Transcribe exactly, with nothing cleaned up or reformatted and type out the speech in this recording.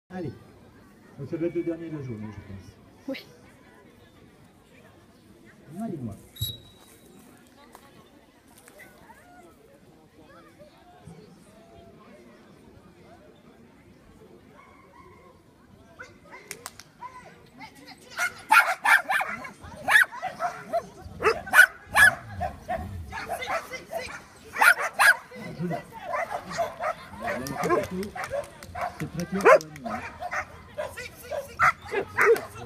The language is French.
Allez. Donc ça doit être le dernier de la journée, je pense. Oui. Allez-moi. C'est très clair pour l'animal.